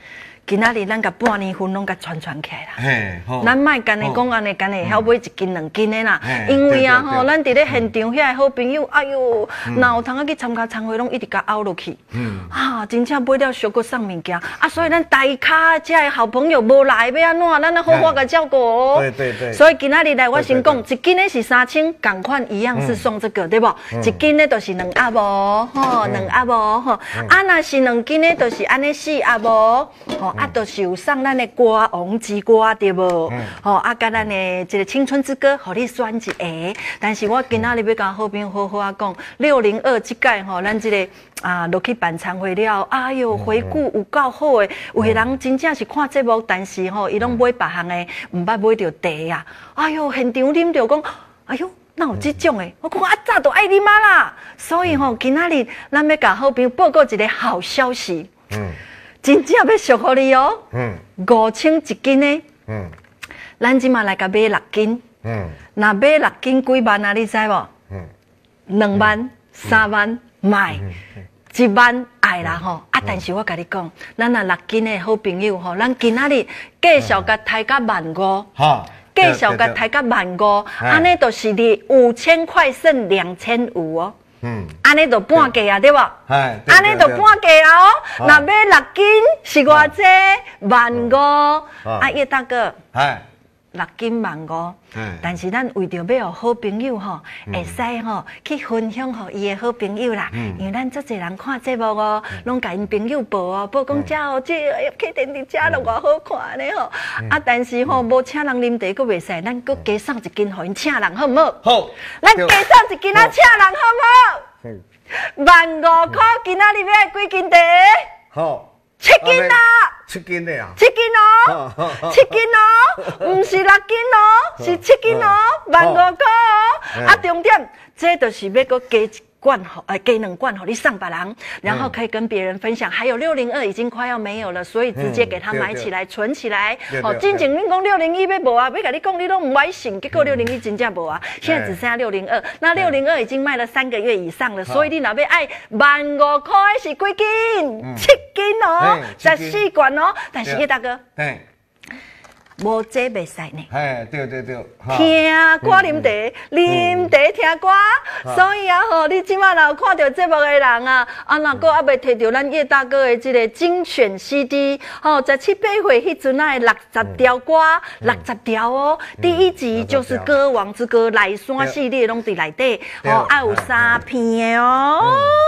今仔日咱甲半年份拢甲串串起来啦。 嘿，好。 咱莫干你讲安尼，干你晓买一斤两斤的啦。因为啊吼，咱伫咧现场遐好朋友，哎哟，哪有通啊去参加餐会，拢一直甲凹落去。嗯。啊，真正买了小个送物件啊，所以咱大咖遮的好朋友无来要安怎？咱要好好甲照顾哦。对对对。所以今仔日来，我先讲，一斤的是三千，共款一样是送这个，对不？一斤的都是两盒无，吼，两盒无吼。啊，若是两斤的，都是安尼四盒无，吼，啊，都是有送咱的歌王之歌，对不？吼，啊，甲咱的一个青春之歌，互你选一下。但是我今仔日要甲好朋友好好啊讲，六零二即届吼，咱即个啊落去办餐会了，哎哟，回顾有够好诶，有的人真正是看节目，但是吼，伊拢买别项诶，毋捌买着茶啊，哎哟，现场啉着讲，哎哟。哪有这种诶？我讲啊，早都爱啉啊啦。所以吼，今仔日咱要甲好朋友报告一个好消息。嗯。真正要祝福你哦。嗯。五千一斤诶。嗯。咱即马来甲买六斤。嗯。若买六斤几万啊？你知无？嗯。两万、三万卖，一万爱啦吼。啊，但是我甲你讲，咱若六斤诶好朋友吼，咱今仔日继续甲抬到万五。哈。继续甲抬到万五，安尼就是你五千块剩两千五哦。嗯，安尼就半价啊，对不？安尼就半价啊哦。若买六斤是偌济？万五。啊，叶大哥。六斤万五，但是咱为着要互好朋友吼，会使吼去分享互伊的好朋友啦。因为咱足侪人看节目哦，拢甲因朋友报哦，报讲遮哦，这哎呀，去电视遮都偌好看呢吼。啊，但是吼无请人啉茶，佫袂使，咱佫加送一斤互因请人，好唔好？好，咱加送一斤啊，请人好唔好？万五块，今仔日要爱几斤茶？好。七斤啦，七斤的啊，七斤哦，七斤哦，唔是六斤哦，是七斤哦，万五块哦。啊，重点，这就是要个加一罐吼，呃，加两罐吼，你送别人，然后可以跟别人分享。还有六零二已经快要没有了，所以直接给他买起来，存起来。好，之前你讲六零一要无啊，要甲你讲你都唔买信，结果六零一真正无啊，现在只剩下六零二。那六零二已经卖了三个月以上了，所以你若要爱万五块是几斤？七斤哦，十四罐哦。但是叶大哥。无这袂使呢，哎，对对对，听歌啉茶，啉茶听歌，所以啊吼，你即马若有看到节目的人啊，啊若个还袂摕到咱叶大哥的这个精选 C D， 吼，十七八岁迄阵啊，六十条歌，六十条哦，第一集就是《歌王之歌》内山系列拢伫内底，吼，还有三片的哦。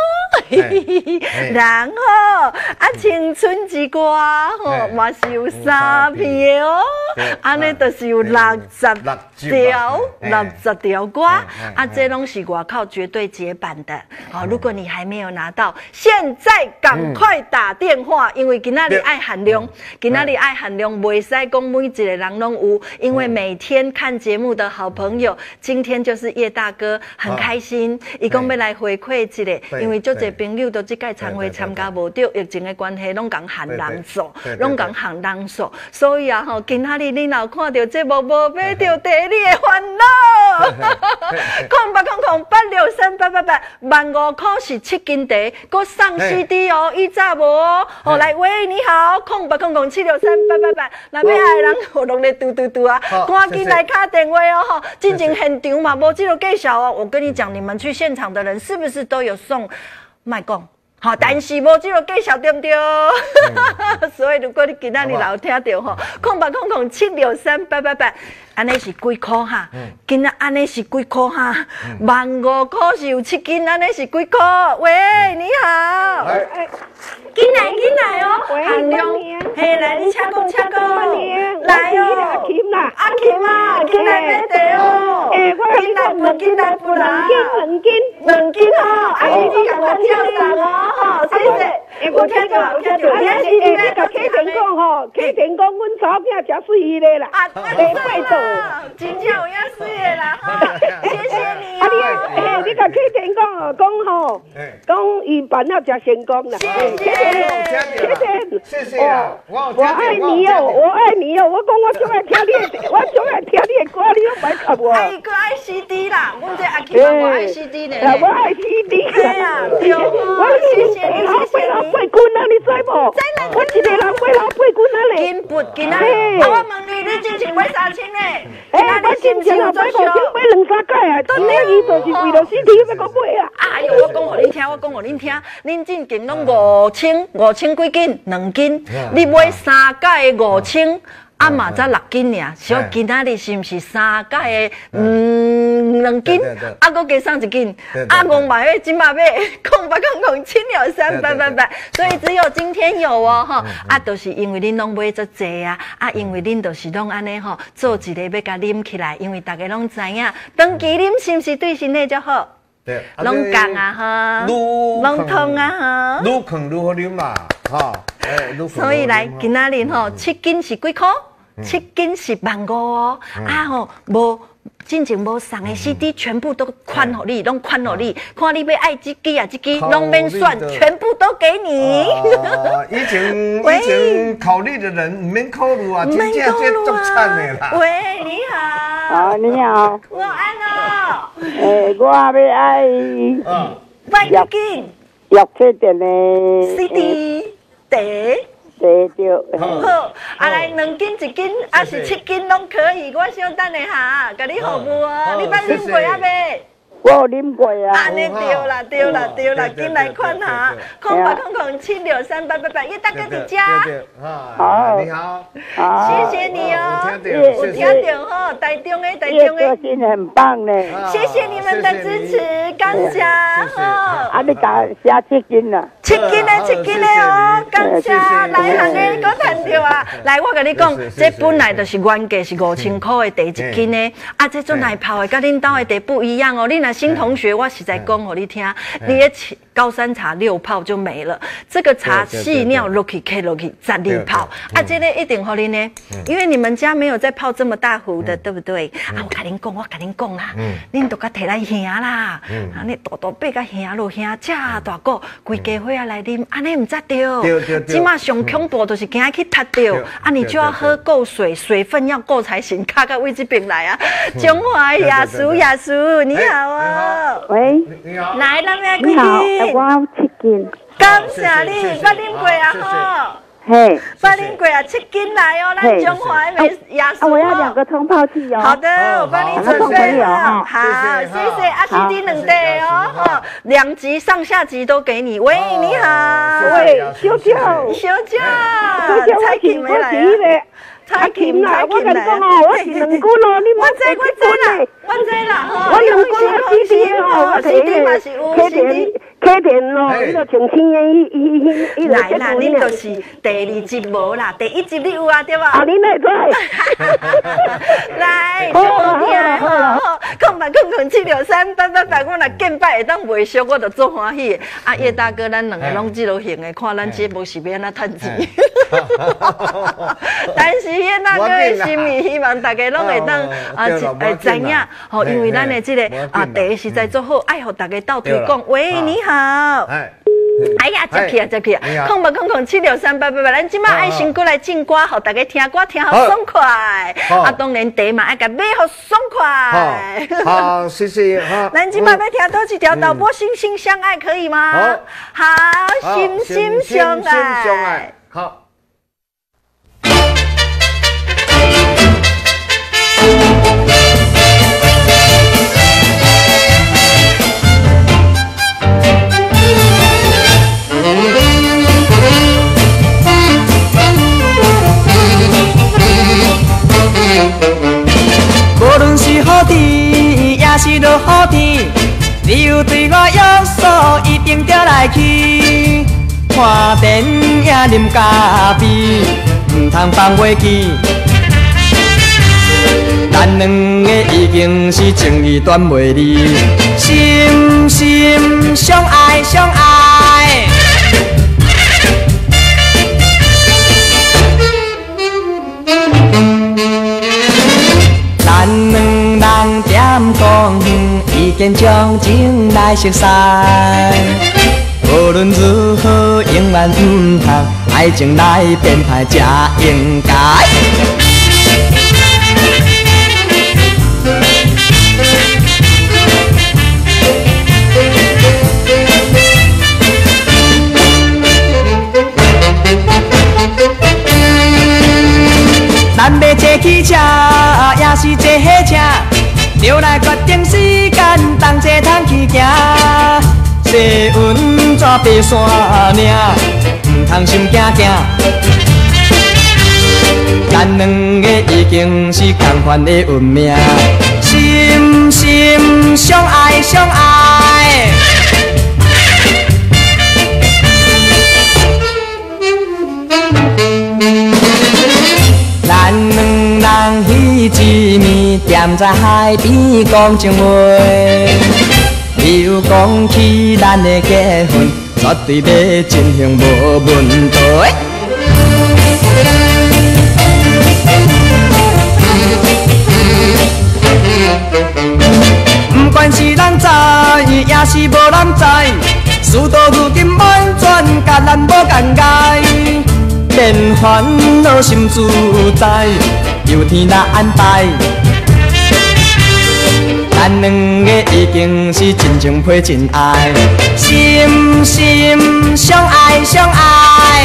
然后啊，青春之歌吼，嘛是有三片的哦。安尼就是有六十条，六十条歌，啊，这拢是外口绝对绝版的。好，如果你还没有拿到，现在赶快打电话，因为今仔日爱限量，今仔日爱限量，袂使讲每一个人拢有，因为每天看节目的好朋友，今天就是叶大哥很开心，伊讲要来回馈一下，因为足侪朋友都即届餐会参加无到，疫情的关系，拢讲限人数，拢讲限人数，所以啊吼，今仔日你若看到节目无买到茶，你会烦恼。空八空空八六三八八八，万五块是七斤茶，佮送 C D 哦，以早无哦。哦，来喂，你好，空八空空七六三八八八，若要爱人互拢咧嘟嘟嘟啊，赶紧来打电话哦吼，进前现场嘛无这个介绍哦。我跟你讲，你们去现场的人是不是都有送？卖讲。好，但是无这个介绍对不对？所以如果你今仔日有听到吼，空八空空七六三八八八，安尼是几块哈？今仔安尼是几块哈？万五块是有七斤，安尼是几块？喂，你好。进来进来哦，限量，嘿来，你请讲请讲，来哦，阿琴啦，阿琴啊，进来买茶哦，诶，我进来不进来不啦，两斤两斤哦，阿姨你甲我叫上哦，吼，谢谢，我听到有听到，你是你甲客人讲吼，客人讲阮查某囝真水咧啦，啊，没拜到，真正有影水的啦，哈，谢谢你哦，诶，你甲客人讲哦，讲吼，讲伊办了真成功啦，谢谢。谢谢，谢谢啊！我我爱你哦，我爱你哦！我讲我最爱听你的，我最爱听你的歌，你都买给我。爱个爱 C D 啦，阮这阿琪我爱 C D 呢。我爱 C D。对啊，对哦，谢谢你，谢谢你。老八军啊，你知无？知啦，我一个人买老八军啊， 金不金啊！我问你，你之前买三千嘞？ 哎，我之前啊买五千，买两三届啊，都那意思是为了身体要搁买啊。 哎呦，我讲互恁听，我讲互恁听，恁之前拢五千，五千几斤，两斤，你买三届的五千。啊嘛才六斤尔，所以今仔日是毋是三届的嗯两斤，啊搁加送一斤，啊五买的今嘛买空八空空七六三八八八，所以只有今天有哦吼，啊都是因为恁拢买足济啊，啊因为恁都是拢安尼吼，做一个要甲啉起来，因为大家拢知影，长期啉是毋是对身体较好？ 对， 拢降啊吼，拢痛啊吼， 愈困愈好啉啦，吼，诶， 所以来今仔日吼，七斤是几箍？七斤是万五哦，嗯、啊吼，无之前无送的 C D 全部都款互你，拢款互你，看你要爱几支啊，几支拢免算，全部都给你。 啊、以前以前考虑的人唔免考虑啊，真正这足惨的啦。 喂，你好。 啊，你好。 我安哦。 诶，我要爱。 嗯。买几斤？ 药车店的 C D 茶。 对对， 好，啊来两斤一斤，啊是七斤拢可以，我小等一下，甲你服务哦。你捌啉过啊未？ 我有啉过啊。 安尼对啦，对啦，对啦，进来看下，空八空空七六三八八八，叶大哥伫家。 好，你好， 谢谢你哦，有听到吼，台中的台中的， 个性很棒呢。 谢谢你们的支持，感谢吼。 啊，你甲写七斤啦。 七斤的，七斤的哦，感谢来行的，搁赚到啊！来，我甲你讲，这本来就是原价是五千块的茶一斤的，啊，这阵来泡的，甲恁兜的茶不一样哦。你若新同学，我实在讲互你听，你的高山茶六泡就没了，这个茶细尿落去 K 落去十二泡，啊，这个一定互恁呢，因为你们家没有在泡这么大壶的，对不对？啊，我甲恁讲，我甲恁讲啦，恁都甲摕来兄啦，啊，你大大伯甲兄落兄，这大个规家伙啊来啉，安尼唔则对，即马上恐怖就是惊去踢到，啊，你就要喝够水，水分要够才行，卡到位这边来啊，中华雅叔雅叔，你好啊， 喂， 你好， 来那边你好，我要七斤， 感谢你，捌啉过啊吼。 嘿， 捌啉过啊，七斤来哦，咱中华美雅叔。 我要两个冲泡器哦。 好的，我帮你准备了。好，谢谢阿西迪两袋哦，哈，两集上下集都给你。喂，你好。 喂，小舅。 小舅，蔡琴没来啊？蔡琴，蔡琴来。 我是两斤咯，你我知我知啦，我知啦，吼。 我两斤啊，C D 哦 ，C D 嘛是有 C D。 开店咯，伊就从青烟伊伊伊伊来啦，恁就是第二集无啦，第一集你有啊对吧？ 啊，恁来做。 来，就好听吼，空八空空七六三八八八，我若见摆会当袂俗，我就做欢喜。啊，叶大哥，咱两个拢这路行的，看咱节目是要安怎趁钱。但是叶大哥的心意，希望大家拢会当啊会知影，吼，因为咱的这个啊茶实在做好，爱互大家斗推广。喂，你好。好，哎呀，接起啊，接起啊，空八空空七六三八八八，咱即马爱先过来进歌，互大家听歌听好爽快。啊，当然茶嘛爱甲买好爽快。 好，谢谢哈。 咱即马要听多一条导播心心相爱，可以吗？好，心心相爱。 好。 无论是好天，也是落雨天，你有对我约束，一定着来去。看电影啉咖啡，唔通放袂记。咱两个已经是情义断袂离，心心相爱相爱。咱两人点讲，已经将情来熟悉。无论如何，永远唔通爱情来编排，才应该。 就来决定时间，同齐通去行。细云遮白山岭，唔通心惊惊。咱两个已经是同款的运命，心心相爱相爱。咱两人彼一面，踮在海边讲情话。又讲起咱的结婚，绝对要进行无问题。不管是咱知，也是无人知，事到如今完全甲咱无干介。免烦恼心自在，由天来安排。咱两个已经是真情配真爱，心心相爱相爱。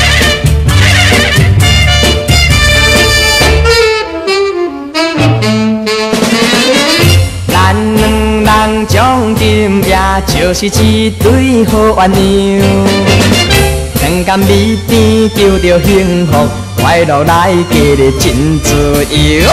咱两人从今夜就是一对好鸳鸯。情感美甜，求着幸福，快乐来加入真自由。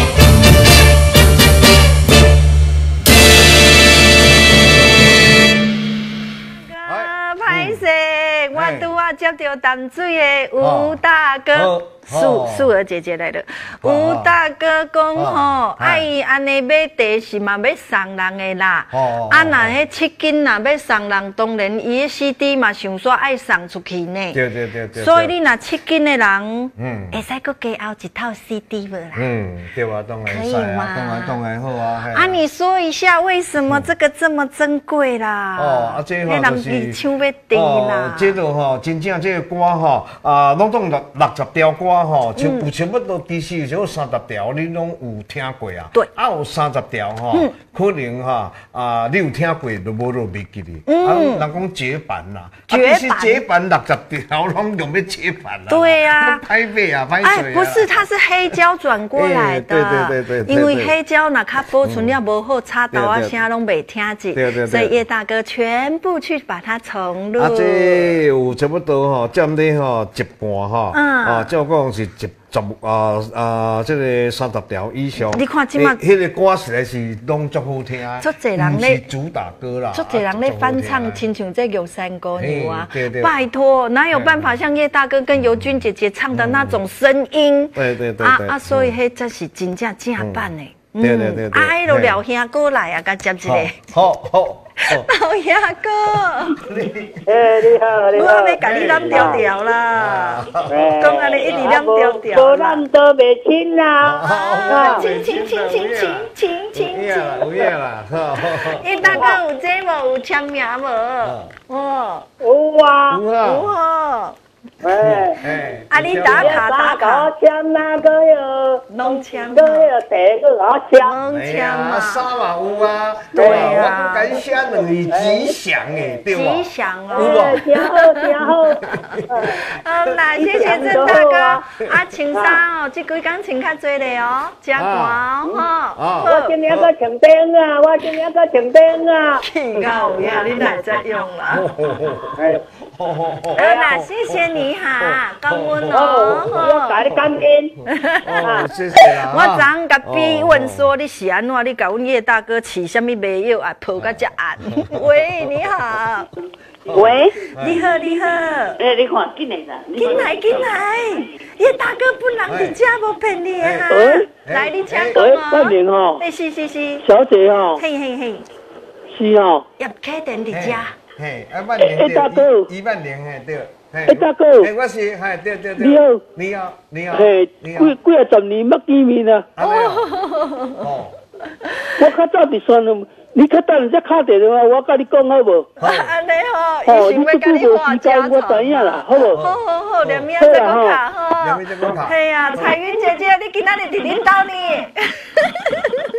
哥，歹势，我拄啊接到淡水的吴大哥。素素儿姐姐来了，吴大哥讲吼，啊伊安尼买茶是嘛要送人的啦，啊那迄七斤若要送人，当然伊的 C D 嘛想说爱送出去呢。 对对对对。 所以你若七斤的人，嗯，会使搁加后一套 C D 无啦？ 嗯，对啊，当然是啊，当然当然好啊。 啊，你说一下为什么这个这么珍贵啦？ 哦，啊这吼就是，唱要低啦。 这个吼，真正这个歌吼，啊，拢总六六十条歌吼，就有差不多其实有三十条，你拢有听过啊？ 对。 啊，有三十条吼，可能哈啊，你有听过都无落袂记哩。嗯。啊，人讲绝版啦， 绝版。绝版六十条拢用要绝版啦。 对呀。 歹买啊，歹做啊。 哎，不是，它是黑胶转过来的。 对对对对。 因为黑胶若较保存了无好，插头啊声拢袂听见。对对对。所以叶大哥全部去把它重录。 啊，这有差不多吼，占你吼一半吼。嗯。啊，照讲是一。十啊啊，这个三十条以上， 你看即马， 迄个歌实在是拢足好听， 足侪人咧主打歌啦， 足侪人咧翻唱，亲像这《玉山歌牛》啊，拜托，哪有办法像叶大哥跟尤君姐姐唱的那种声音？对对对，啊啊，所以迄才是真正正版的。 对对对对， 啊，迄个廖兄哥来啊，甲接一个。 好好。 老爷哥， 哎，你好，你好， 我要甲你揽条条啦，讲安尼一直揽条条， 无揽都袂亲啦， 亲亲亲亲亲亲亲， 有影啦，有影啦， 叶大哥有这无？有签名无？哦， 有啊， 有啊。 哎哎，啊！你打卡打卡， 签那个哟， 拢签， 个哟第个我签， 拢签嘛， 啥嘛有啊？对啊，我甲你写两个吉祥诶，对吧？ 吉祥哦， 真好真好。 好啦，谢谢郑大哥。啊，穿衫哦，这几工穿较多咧哦，真寒哦。 我今年个穿灯啊，我今年个穿灯啊。 气到呀，你哪在用啦？好啦，谢谢你哈，感恩哦。 我甲你感恩。 谢谢啦。 我昨昏甲逼问说你是安怎？你甲阮叶大哥饲什么卖药啊？抱甲遮暗。喂，你好。 喂， 你好，你好。 哎，你看，进来啦。 进来，进来。叶大哥本人伫遮无骗你哈。来，你请讲哦。 万年哦。 哎，是是是。 小姐哦。 嘿嘿嘿。 是哦。 叶启den伫遮。 嘿，啊万年。 哎，大哥。 一万年嘿对。 哎，大哥。 哎，我是，嘿对对对。 你好。 你好，你好。 嘿，几几啊十年捌见面啊。 哦。 我较早伫山路。你较等下敲电话，我甲你讲好无？ 安尼吼，伊想要甲你画家我知影啦，好无？ 好好好，连名再讲卡吼。系啊，彩云姐姐，你今仔日伫恁兜呢？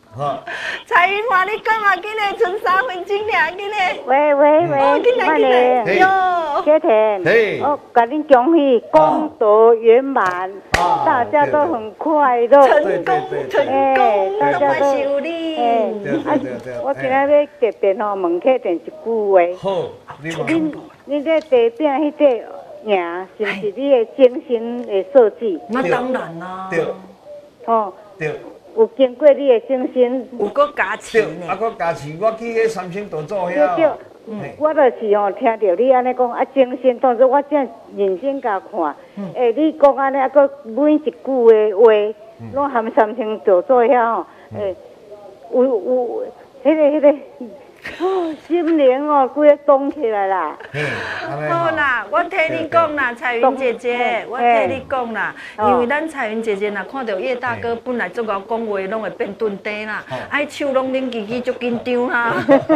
好， 蔡云华，你讲啊，今日剩三分钟俩，今日。 喂喂喂， 进来进来，哟， 谢天，我甲恁恭喜功德圆满，大家都很快乐， 成功成功，大家都有你。 啊，我今仔要特别吼问客人一句话， 好， 恁恁这地饼迄个名是不是你的精心的设计？ 那当然啦， 对， 吼， 对。 有经过你的精心， 有个加持呢， 啊，个加持，我去迄三星大座遐。 对对，我就是吼听到你安尼讲啊，精心，当作我正认真甲看，诶，你讲安尼啊，个每一句的话，拢含三星大座遐吼，诶，有有，迄个迄个。哦，心灵哦，规个动起来啦！ 好啦，我替你讲啦，彩云姐姐，我替你讲啦，因为咱彩云姐姐若看到叶大哥本来做敖讲话，拢会变钝地啦，爱手拢恁叽叽足紧张啦。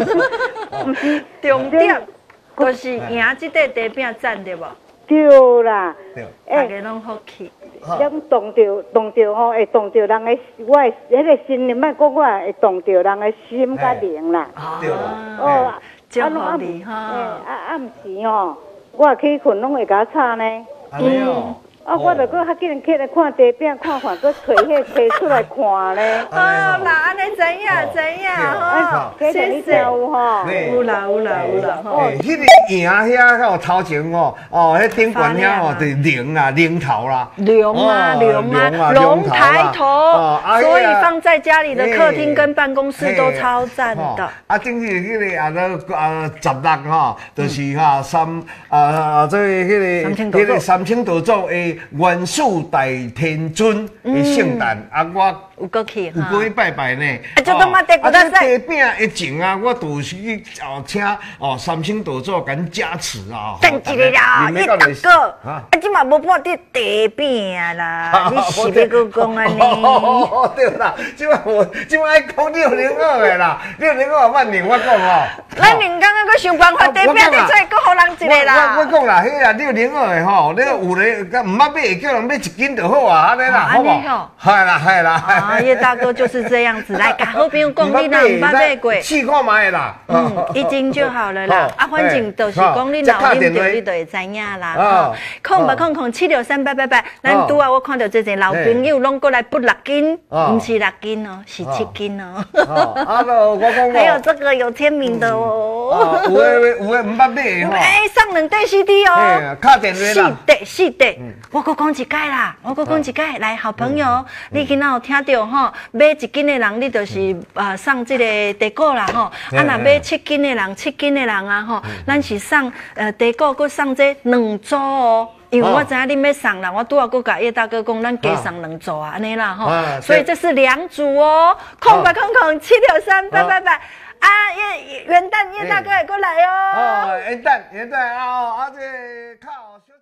重点就是赢这块地饼赞对无？ 对啦， 大家拢好气。 咱动着动着吼，会动着人的，我的迄个心里莫讲我会动着人的心甲灵啦。 对啦。 哦，祝福你哈。 啊啊，毋是吼，我去困拢会甲吵呢。 安尼哦。 啊，我着搁较紧起来看地饼，看看搁摕迄摕出来看咧。 哦，那安尼知影知影吼， 谢谢你有吼。 有啦有啦有啦吼。 诶，迄个赢遐吼头前吼，哦，迄顶悬遐吼，就是龙啊，龙头啦。 龙啊龙啊，龙抬头，所以放在家里的客厅跟办公室都超赞的。 啊，正是迄个啊，那啊十六吼，就是哈三啊，这迄个迄个三清道祖诶。元始大天尊的圣诞，啊，我有过去哈， 有过去拜拜呢。 啊，就他妈地古大地饼的前啊，我就是去哦请哦三清道祖甲加持啊。 等一个啦，叶大哥，啊，即嘛无半点地饼啦，你是要搁讲安尼？ 哦，对啦，即嘛我即嘛爱讲六零二的啦，六零二万年我讲哦。 咱连刚刚搁想办法地饼，你再搁互人一个啦。 我我讲啦，迄啊六零二的吼，你有咧，甲毋捌买，叫人买一斤就好啊，安尼啦，好不好？系啦系啦。 啊，叶大哥就是这样子，来，甲好朋友讲你若毋捌买过， 试看卖啦。 嗯，一斤就好了啦。啊，反正就是讲你老啉着，你就会知影啦。哈，空八空空七六三八八八，咱拄啊，我看到最近老朋友拢过来不六斤，唔是六斤哦，是七斤哦。 啊，我讲还有这个有签名的哦。 有诶有诶，毋捌买吼。 哎，上两对 C D 哦。 卡电话啦。 是的，是的。我搁讲一解啦，我搁讲一解，来，好朋友，你今仔有听到吼？买一斤的人，你就是啊送这个地果啦吼。啊，若买七斤的人，七斤的人啊吼，咱是送呃地果，搁送这两组哦。因为我知影恁要送啦，我拄好搁甲叶大哥讲，咱加送两组啊，安尼啦吼。所以这是两组哦，空八空空七六三八八八。啊，叶元旦叶大哥也过来哦。 哦，元旦元旦啊，啊这靠。